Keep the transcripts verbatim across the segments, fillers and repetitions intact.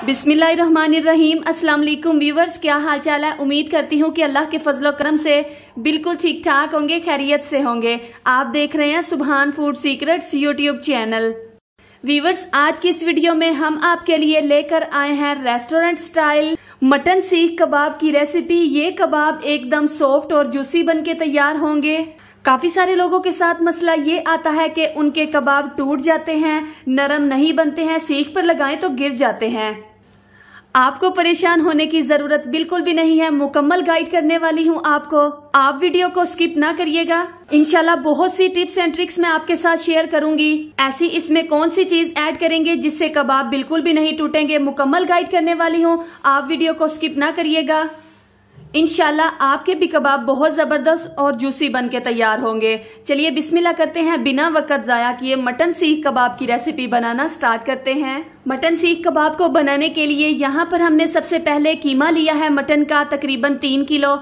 बिस्मिल्लाहिर्रहमानिर्रहीम। अस्सलाम वालेकुम व्यूवर्स, क्या हाल चाल है। उम्मीद करती हूँ कि अल्लाह के फजलो करम से बिल्कुल ठीक ठाक होंगे, खैरियत से होंगे। आप देख रहे हैं Subhan food secrets YouTube channel. Viewers, आज की इस वीडियो में हम आपके लिए लेकर आए हैं रेस्टोरेंट स्टाइल मटन सीख कबाब की रेसिपी। ये कबाब एकदम सॉफ्ट और जूसी बन के तैयार होंगे। काफी सारे लोगों के साथ मसला ये आता है कि उनके कबाब टूट जाते हैं, नरम नहीं बनते हैं, सीख पर लगाएं तो गिर जाते हैं। आपको परेशान होने की जरूरत बिल्कुल भी नहीं है, मुकम्मल गाइड करने वाली हूँ आपको। आप वीडियो को स्किप ना करिएगा। इंशाल्लाह बहुत सी टिप्स एंड ट्रिक्स मैं आपके साथ शेयर करूंगी। ऐसी इसमें कौन सी चीज ऐड करेंगे जिससे कबाब बिल्कुल भी नहीं टूटेंगे, मुकम्मल गाइड करने वाली हूँ। आप वीडियो को स्किप ना करिएगा। इंशाल्लाह आपके भी कबाब बहुत जबरदस्त और जूसी बन के तैयार होंगे। चलिए बिस्मिल्लाह करते हैं, बिना वक्त जाया किए मटन सीख कबाब की रेसिपी बनाना स्टार्ट करते हैं। मटन सीख कबाब को बनाने के लिए यहाँ पर हमने सबसे पहले कीमा लिया है मटन का, तकरीबन तीन किलो।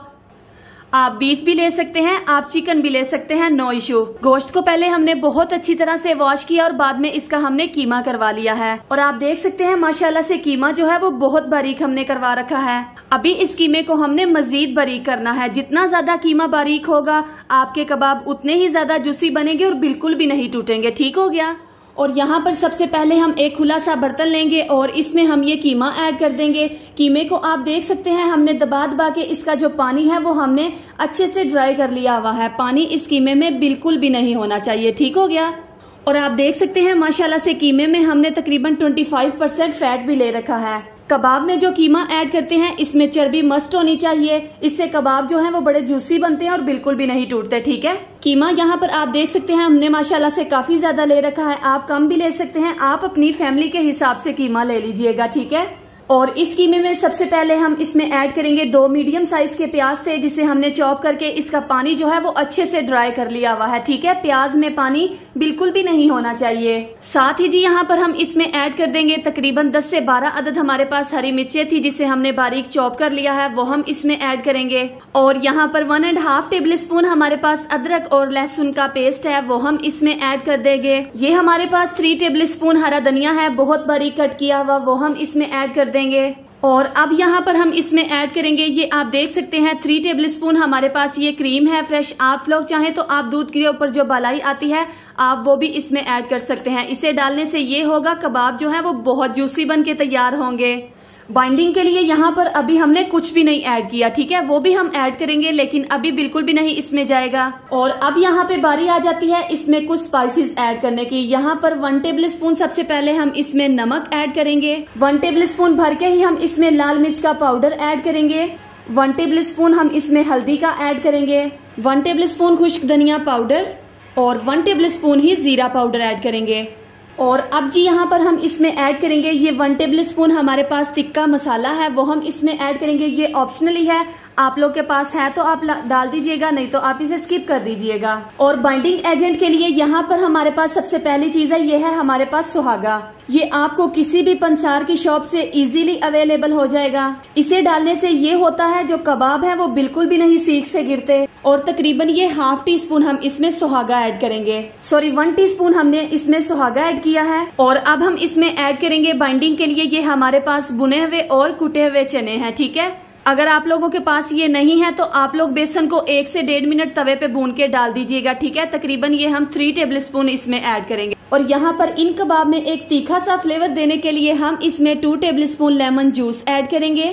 आप बीफ भी ले सकते हैं, आप चिकन भी ले सकते हैं, नो इशू। गोश्त को पहले हमने बहुत अच्छी तरह से वॉश किया और बाद में इसका हमने कीमा करवा लिया है। और आप देख सकते हैं माशाल्लाह से कीमा जो है वो बहुत बारीक हमने करवा रखा है। अभी इस कीमे को हमने मजीद बारीक करना है। जितना ज्यादा कीमा बारीक होगा आपके कबाब उतने ही ज्यादा जूसी बनेंगे और बिल्कुल भी नहीं टूटेंगे। ठीक हो गया। और यहाँ पर सबसे पहले हम एक खुला सा बर्तन लेंगे और इसमें हम ये कीमा ऐड कर देंगे। कीमे को आप देख सकते हैं हमने दबा दबा के इसका जो पानी है वो हमने अच्छे से ड्राई कर लिया हुआ है। पानी इस कीमे में बिल्कुल भी नहीं होना चाहिए। ठीक हो गया। और आप देख सकते हैं माशाल्लाह से कीमे में हमने तकरीबन पच्चीस परसेंट फैट भी ले रखा है। कबाब में जो कीमा ऐड करते हैं इसमें चर्बी मस्ट होनी चाहिए। इससे कबाब जो है वो बड़े जूसी बनते हैं और बिल्कुल भी नहीं टूटते। ठीक है। कीमा यहाँ पर आप देख सकते हैं हमने माशाल्लाह से काफी ज्यादा ले रखा है। आप कम भी ले सकते हैं, आप अपनी फैमिली के हिसाब से कीमा ले लीजिएगा। ठीक है। और इस कीमे में सबसे पहले हम इसमें ऐड करेंगे दो मीडियम साइज के प्याज थे जिसे हमने चॉप करके इसका पानी जो है वो अच्छे से ड्राई कर लिया हुआ है। ठीक है। प्याज में पानी बिल्कुल भी नहीं होना चाहिए। साथ ही जी यहाँ पर हम इसमें ऐड कर देंगे तकरीबन दस से बारह अदद हमारे पास हरी मिर्चें थी जिसे हमने बारीक चॉप कर लिया है, वो हम इसमें ऐड करेंगे। और यहाँ पर one and half tablespoon हमारे पास अदरक और लहसुन का पेस्ट है, वो हम इसमें ऐड कर देंगे। ये हमारे पास थ्री टेबल स्पून हरा धनिया है, बहुत बारीक कट किया हुआ, वो हम इसमें ऐड कर देंगे। और अब यहाँ पर हम इसमें ऐड करेंगे, ये आप देख सकते हैं थ्री टेबल स्पून हमारे पास ये क्रीम है फ्रेश। आप लोग चाहें तो आप दूध के ऊपर जो मलाई आती है आप वो भी इसमें ऐड कर सकते हैं। इसे डालने से ये होगा कबाब जो है वो बहुत जूसी बन के तैयार होंगे। बाइंडिंग के लिए यहाँ पर अभी हमने कुछ भी नहीं ऐड किया। ठीक है। वो भी हम ऐड करेंगे लेकिन अभी बिल्कुल भी नहीं इसमें जाएगा। और अब यहाँ पे बारी आ जाती है इसमें कुछ स्पाइसेस ऐड करने की। यहाँ पर वन टेबल स्पून सबसे पहले हम इसमें नमक ऐड करेंगे। वन टेबल स्पून भर के ही हम इसमें लाल मिर्च का पाउडर ऐड करेंगे। वन टेबल स्पून हम इसमें हल्दी का ऐड करेंगे। वन टेबल स्पून खुश्क धनिया पाउडर और वन टेबल स्पून ही जीरा पाउडर ऐड करेंगे। और अब जी यहाँ पर हम इसमें ऐड करेंगे ये वन टेबल स्पून हमारे पास तिक्का मसाला है, वो हम इसमें ऐड करेंगे। ये ऑप्शनली है, आप लोग के पास है तो आप डाल दीजिएगा, नहीं तो आप इसे स्किप कर दीजिएगा। और बाइंडिंग एजेंट के लिए यहाँ पर हमारे पास सबसे पहली चीज है, ये है हमारे पास सुहागा। ये आपको किसी भी पंसार की शॉप से इजीली अवेलेबल हो जाएगा। इसे डालने से ये होता है जो कबाब है वो बिल्कुल भी नहीं सीख से गिरते। और तकरीबन ये हाफ टी स्पून हम इसमें सुहागा ऐड करेंगे। सॉरी वन टी स्पून हमने इसमें सुहागा ऐड किया है। और अब हम इसमें ऐड करेंगे बाइंडिंग के लिए ये हमारे पास भुने हुए और कुटे हुए चने हैं। ठीक है। अगर आप लोगों के पास ये नहीं है तो आप लोग बेसन को एक से डेढ़ मिनट तवे पे भून के डाल दीजिएगा। ठीक है। तकरीबन ये हम थ्री टेबल स्पून इसमें ऐड करेंगे। और यहाँ पर इन कबाब में एक तीखा सा फ्लेवर देने के लिए हम इसमें two tablespoon lemon juice add करेंगे।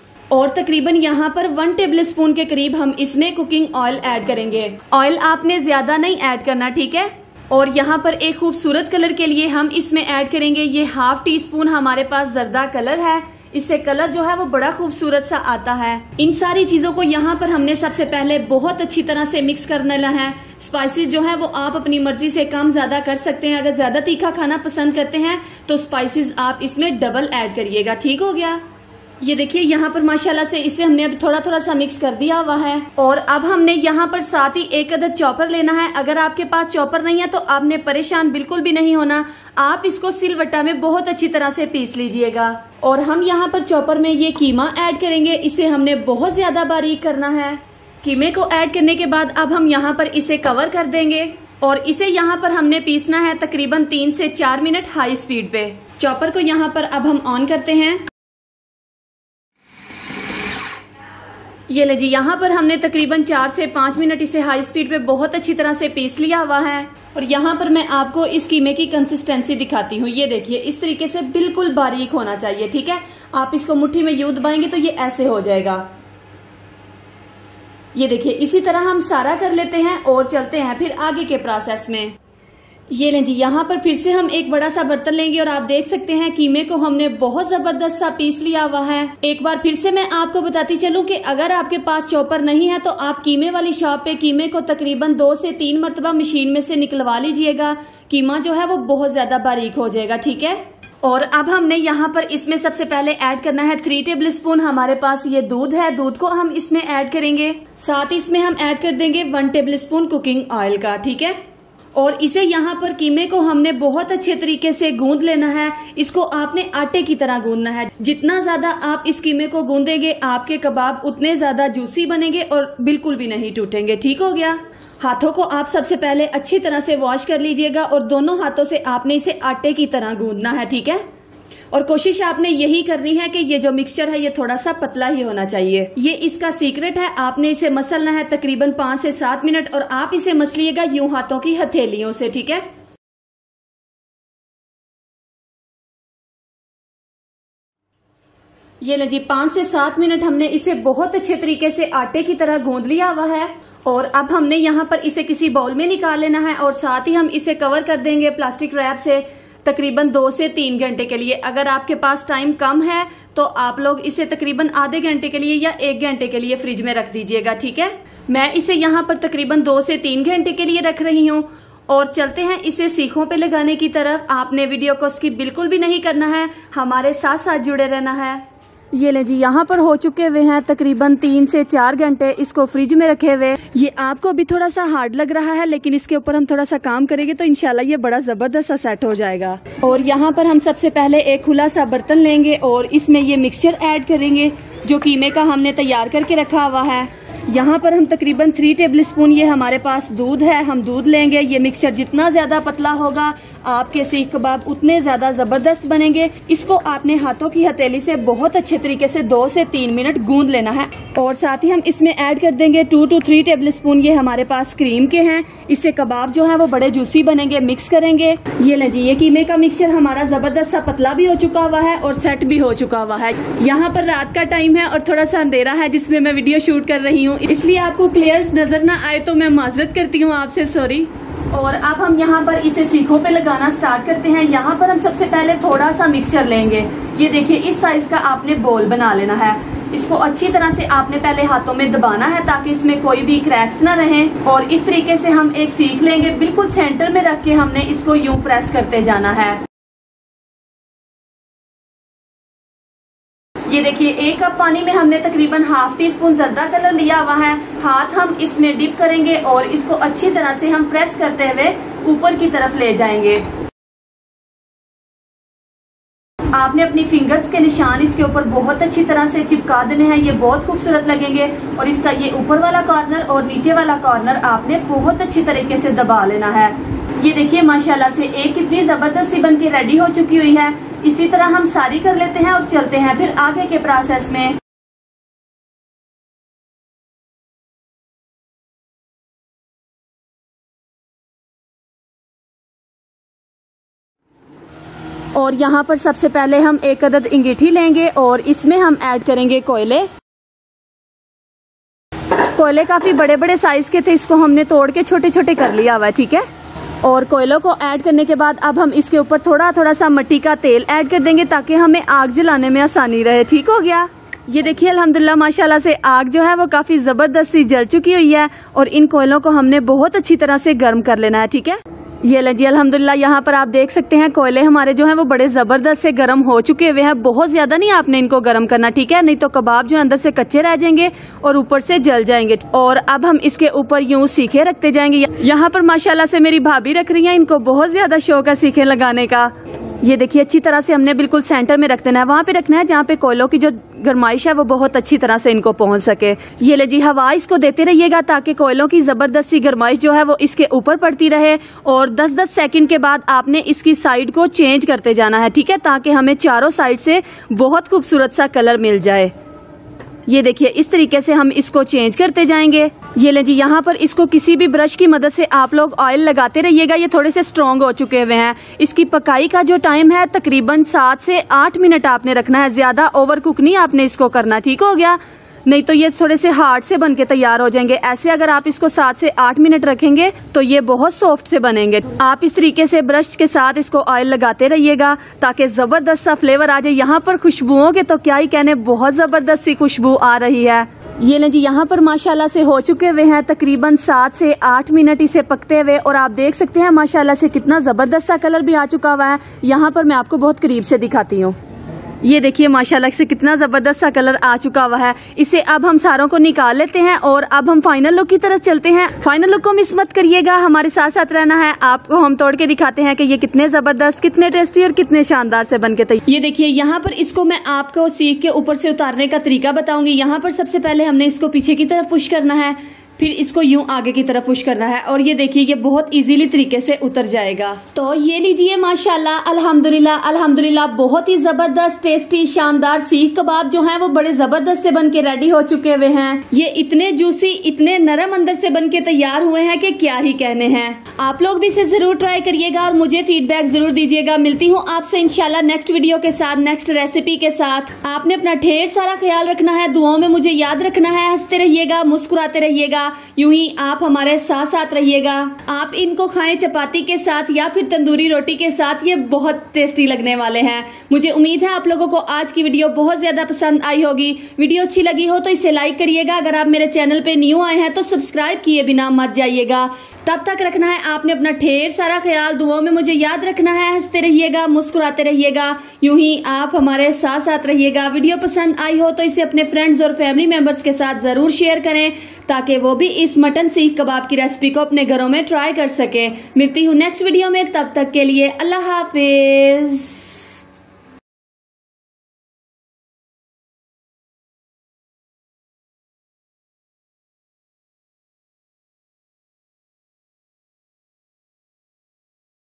और तकरीबन यहाँ पर वन टेबल स्पून के करीब हम इसमें कुकिंग ऑयल ऐड करेंगे। ऑयल आपने ज्यादा नहीं ऐड करना। ठीक है। और यहाँ पर एक खूबसूरत कलर के लिए हम इसमें ऐड करेंगे ये हाफ टी स्पून हमारे पास जर्दा कलर है। इससे कलर जो है वो बड़ा खूबसूरत सा आता है। इन सारी चीजों को यहाँ पर हमने सबसे पहले बहुत अच्छी तरह से मिक्स करना है। स्पाइसेस जो है वो आप अपनी मर्जी से कम ज्यादा कर सकते हैं। अगर ज्यादा तीखा खाना पसंद करते हैं तो स्पाइसेस आप इसमें डबल ऐड करिएगा। ठीक हो गया। ये देखिए यहाँ पर माशाल्लाह से इसे हमने अब थोड़ा थोड़ा सा मिक्स कर दिया हुआ है। और अब हमने यहाँ पर साथ ही एक अदद चॉपर लेना है। अगर आपके पास चॉपर नहीं है तो आपने परेशान बिल्कुल भी नहीं होना, आप इसको सिलवट्टा में बहुत अच्छी तरह से पीस लीजिएगा। और हम यहाँ पर चॉपर में ये कीमा ऐड करेंगे। इसे हमने बहुत ज्यादा बारीक करना है। कीमे को ऐड करने के बाद अब हम यहाँ पर इसे कवर कर देंगे और इसे यहाँ पर हमने पीसना है तकरीबन तीन से चार मिनट हाई स्पीड पे। चॉपर को यहाँ पर अब हम ऑन करते हैं। ये ले जी, यहाँ पर हमने तकरीबन चार से पाँच मिनट इसे हाई स्पीड पे बहुत अच्छी तरह से पीस लिया हुआ है। और यहाँ पर मैं आपको इस कीमे की कंसिस्टेंसी दिखाती हूँ। ये देखिए, इस तरीके से बिल्कुल बारीक होना चाहिए, ठीक है। आप इसको मुट्ठी में यूं दबाएंगे तो ये ऐसे हो जाएगा। ये देखिए, इसी तरह हम सारा कर लेते हैं और चलते हैं फिर आगे के प्रोसेस में। ये लें जी, यहाँ पर फिर से हम एक बड़ा सा बर्तन लेंगे और आप देख सकते हैं कीमे को हमने बहुत जबरदस्त सा पीस लिया हुआ है। एक बार फिर से मैं आपको बताती चलूं कि अगर आपके पास चॉपर नहीं है तो आप कीमे वाली शॉप पे कीमे को तकरीबन दो से तीन मरतबा मशीन में से निकलवा लीजिएगा। कीमा जो है वो बहुत ज्यादा बारीक हो जाएगा, ठीक है। और अब हमने यहाँ पर इसमें सबसे पहले ऐड करना है थ्री टेबल स्पून हमारे पास ये दूध है। दूध को हम इसमें ऐड करेंगे। साथ इसमें हम ऐड कर देंगे one tablespoon cooking oil का, ठीक है। और इसे यहाँ पर कीमे को हमने बहुत अच्छे तरीके से गूंद लेना है। इसको आपने आटे की तरह गूंदना है। जितना ज्यादा आप इस कीमे को गूंदेंगे आपके कबाब उतने ज्यादा जूसी बनेंगे और बिल्कुल भी नहीं टूटेंगे, ठीक हो गया। हाथों को आप सबसे पहले अच्छी तरह से वॉश कर लीजिएगा और दोनों हाथों से आपने इसे आटे की तरह गूंदना है, ठीक है। और कोशिश आपने यही करनी है कि ये जो मिक्सचर है ये थोड़ा सा पतला ही होना चाहिए। ये इसका सीक्रेट है। आपने इसे मसलना है तकरीबन पाँच से सात मिनट और आप इसे मसलिएगा यूं हाथों की हथेलियों से, ठीक है। ये लो जी, पाँच से सात मिनट हमने इसे बहुत अच्छे तरीके से आटे की तरह गूंद लिया हुआ है। और अब हमने यहाँ पर इसे किसी बाउल में निकाल लेना है और साथ ही हम इसे कवर कर देंगे प्लास्टिक रैप से तकरीबन दो से तीन घंटे के लिए। अगर आपके पास टाइम कम है तो आप लोग इसे तकरीबन आधे घंटे के लिए या एक घंटे के लिए फ्रिज में रख दीजिएगा, ठीक है। मैं इसे यहाँ पर तकरीबन दो से तीन घंटे के लिए रख रही हूँ। और चलते हैं इसे सीखों पे लगाने की तरफ। आपने वीडियो को स्किप बिल्कुल भी नहीं करना है, हमारे साथ साथ जुड़े रहना है। ये ले जी, यहाँ पर हो चुके हुए हैं तकरीबन तीन से चार घंटे इसको फ्रिज में रखे हुए। ये आपको भी थोड़ा सा हार्ड लग रहा है लेकिन इसके ऊपर हम थोड़ा सा काम करेंगे तो इंशाल्लाह ये बड़ा जबरदस्त सा सेट हो जाएगा। और यहाँ पर हम सबसे पहले एक खुला सा बर्तन लेंगे और इसमें ये मिक्सचर ऐड करेंगे जो कीमे का हमने तैयार करके रखा हुआ है। यहाँ पर हम तकरीबन थ्री टेबल स्पून ये हमारे पास दूध है, हम दूध लेंगे। ये मिक्सचर जितना ज्यादा पतला होगा आपके सीख कबाब उतने ज्यादा जबरदस्त बनेंगे। इसको आपने हाथों की हथेली से बहुत अच्छे तरीके से दो से तीन मिनट गूंद लेना है। और साथ ही हम इसमें ऐड कर देंगे two two three tablespoon ये हमारे पास क्रीम के हैं। इससे कबाब जो है वो बड़े जूसी बनेंगे। मिक्स करेंगे। ये ले जी, ये कीमे का मिक्सचर हमारा जबरदस्त सा पतला भी हो चुका हुआ है और सेट भी हो चुका हुआ है। यहाँ पर रात का टाइम है और थोड़ा सा अंधेरा है जिसमें मैं वीडियो शूट कर रही हूँ, इसलिए आपको क्लियर नजर ना आए तो मैं माजरत करती हूँ आपसे, सॉरी। और अब हम यहाँ पर इसे सीखों पे लगाना स्टार्ट करते हैं। यहाँ पर हम सबसे पहले थोड़ा सा मिक्सचर लेंगे। ये देखिए, इस साइज का आपने बोल बना लेना है। इसको अच्छी तरह से आपने पहले हाथों में दबाना है ताकि इसमें कोई भी क्रैक्स ना रहे। और इस तरीके से हम एक सीख लेंगे, बिल्कुल सेंटर में रख के हमने इसको यूं प्रेस करते जाना है। ये देखिए, एक कप पानी में हमने तकरीबन हाफ टी स्पून जर्दा कलर लिया हुआ है। हाथ हम इसमें डिप करेंगे और इसको अच्छी तरह से हम प्रेस करते हुए ऊपर की तरफ ले जाएंगे। आपने अपनी फिंगर्स के निशान इसके ऊपर बहुत अच्छी तरह से चिपका देने हैं। ये बहुत खूबसूरत लगेंगे। और इसका ये ऊपर वाला कॉर्नर और नीचे वाला कॉर्नर आपने बहुत अच्छी तरीके से दबा लेना है। ये देखिए, माशाल्लाह से एक कितनी जबरदस्त सी बन के रेडी हो चुकी हुई है। इसी तरह हम सारी कर लेते हैं और चलते हैं फिर आगे के प्रोसेस में। और यहाँ पर सबसे पहले हम एक अदद अंगीठी लेंगे और इसमें हम ऐड करेंगे कोयले। कोयले काफी बड़े बड़े साइज के थे, इसको हमने तोड़ के छोटे छोटे कर लिया हुआ है, ठीक है। और कोयलों को ऐड करने के बाद अब हम इसके ऊपर थोड़ा थोड़ा सा मिट्टी का तेल ऐड कर देंगे ताकि हमें आग जलाने में आसानी रहे, ठीक हो गया। ये देखिए, अल्हम्दुलिल्लाह माशाल्लाह से आग जो है वो काफी जबरदस्त सी जल चुकी हुई है और इन कोयलों को हमने बहुत अच्छी तरह से गर्म कर लेना है, ठीक है। ये ले जी, अल्हम्दुलिल्लाह यहाँ पर आप देख सकते हैं कोयले हमारे जो हैं वो बड़े जबरदस्त से गर्म हो चुके हुए हैं। बहुत ज्यादा नहीं आपने इनको गर्म करना, ठीक है, नहीं तो कबाब जो अंदर से कच्चे रह जाएंगे और ऊपर से जल जाएंगे। और अब हम इसके ऊपर यूं सीखे रखते जाएंगे। यहाँ पर माशाल्लाह से मेरी भाभी रख रही हैं, इनको बहुत ज्यादा शौक है सीखे लगाने का। ये देखिए अच्छी तरह से हमने बिल्कुल सेंटर में रख देना है, वहाँ पे रखना है जहाँ पे कोयलों की जो गरमाइश है वो बहुत अच्छी तरह से इनको पहुँच सके। ये ले जी, हवा इसको देते रहिएगा ताकि कोयलों की ज़बरदस्त सी गरमाइश जो है वो इसके ऊपर पड़ती रहे। और दस दस सेकंड के बाद आपने इसकी साइड को चेंज करते जाना है, ठीक है, ताकि हमें चारों साइड से बहुत खूबसूरत सा कलर मिल जाए। ये देखिए इस तरीके से हम इसको चेंज करते जाएंगे। ये ले जी, यहाँ पर इसको किसी भी ब्रश की मदद से आप लोग ऑयल लगाते रहिएगा। ये थोड़े से स्ट्रॉन्ग हो चुके हुए हैं। इसकी पकाई का जो टाइम है तकरीबन सात से आठ मिनट आपने रखना है, ज़्यादा ओवर कुक नहीं आपने इसको करना, ठीक हो गया, नहीं तो ये थोड़े से हार्ड से बन के तैयार हो जाएंगे। ऐसे अगर आप इसको सात से आठ मिनट रखेंगे तो ये बहुत सॉफ्ट से बनेंगे। आप इस तरीके से ब्रश के साथ इसको ऑयल लगाते रहिएगा ताकि ज़बरदस्त सा फ्लेवर आ जाए। यहाँ पर खुशबुओं के तो क्या ही कहने, बहुत ज़बरदस्त सी खुशबू आ रही है। ये लें जी, यहाँ पर माशाल्लाह से हो चुके हुए हैं तकरीबन सात से आठ मिनट इसे पकते हुए, और आप देख सकते हैं माशाल्लाह से कितना ज़बरदस्त सा कलर भी आ चुका हुआ है। यहाँ पर मैं आपको बहुत करीब से दिखाती हूँ। ये देखिए माशाल्लाह से कितना ज़बरदस्त सा कलर आ चुका हुआ है। इसे अब हम सारों को निकाल लेते हैं और अब हम फाइनल लुक की तरफ चलते हैं। फाइनल लुक को मिस मत करिएगा, हमारे साथ साथ रहना है। आपको हम तोड़ के दिखाते हैं कि ये कितने ज़बरदस्त, कितने टेस्टी और कितने शानदार से बन के तैयार। ये देखिए यहाँ पर इसको मैं आपको सीख के ऊपर से उतारने का तरीका बताऊंगी। यहाँ पर सबसे पहले हमने इसको पीछे की तरफ पुश करना है, फिर इसको यूं आगे की तरफ पुश करना है, और ये देखिए ये बहुत इजीली तरीके से उतर जाएगा। तो ये लीजिए माशाल्लाह, अल्हम्दुलिल्लाह अल्हम्दुलिल्लाह, बहुत ही जबरदस्त टेस्टी शानदार सीख कबाब जो हैं वो बड़े जबरदस्त से बन के रेडी हो चुके हुए हैं। ये इतने जूसी, इतने नरम अंदर से बन के तैयार हुए हैं कि क्या ही कहने हैं। आप लोग भी इसे जरूर ट्राई करिएगा और मुझे फीडबैक जरूर दीजिएगा। मिलती हूँ आपसे इंशाल्लाह नेक्स्ट वीडियो के साथ, नेक्स्ट रेसिपी के साथ। आपने अपना ढेर सारा ख्याल रखना है, दुआओं में मुझे याद रखना है। हंसते रहिएगा, मुस्कुराते रहिएगा, यूं ही आप हमारे साथ साथ रहिएगा। आप इनको खाएं चपाती के साथ या फिर तंदूरी रोटी के साथ, ये बहुत टेस्टी लगने वाले हैं। मुझे उम्मीद है आप लोगों को आज की वीडियो बहुत ज्यादा पसंद आई होगी। वीडियो अच्छी लगी हो तो इसे लाइक करिएगा। अगर आप मेरे चैनल पे न्यू आए हैं तो सब्सक्राइब किए बिना मत जाइएगा। तब तक रखना है आपने अपना ढेर सारा ख्याल, दुआओं में मुझे याद रखना है। हंसते रहिएगा, मुस्कुराते रहिएगा, यूं ही आप हमारे साथ साथ रहिएगा। वीडियो पसंद आई हो तो इसे अपने फ्रेंड्स और फैमिली मेंबर्स के साथ जरूर शेयर करें ताकि वो भी इस मटन सीख कबाब की रेसिपी को अपने घरों में ट्राई कर सके। मिलती हूँ नेक्स्ट वीडियो में, तब तक के लिए अल्लाह हाफिज।